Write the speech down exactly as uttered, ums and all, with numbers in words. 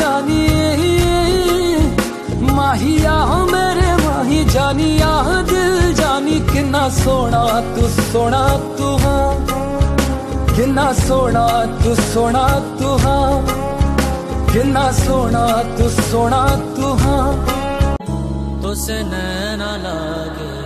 जानी माहिया मेरे माही जानिया दिल जानी किन्ना सोना तू सोना तू हाँ किन्ना सोना तू सोना तू हाँ किन्ना सोना तू सोना तू हाँ तुसे नैना लागे